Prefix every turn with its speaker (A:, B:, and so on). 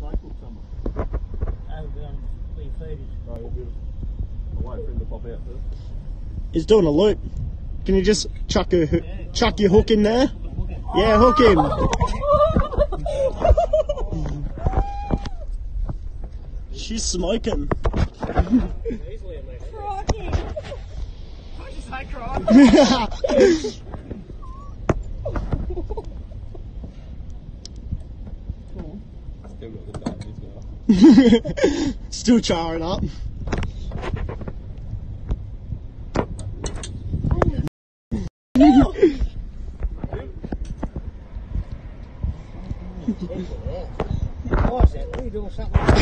A: cook somewhere?
B: We feed it.
A: Oh, you're beautiful. I'll wait for him to pop out first.
C: He's doing a loop. Can you just chuck your hook in there? Yeah, hook him. She's smoking.
B: Crikey! Why'd you say crikey?
A: Still got the darkness now.
C: Still charring up.
B: Why is that? Are you doing something?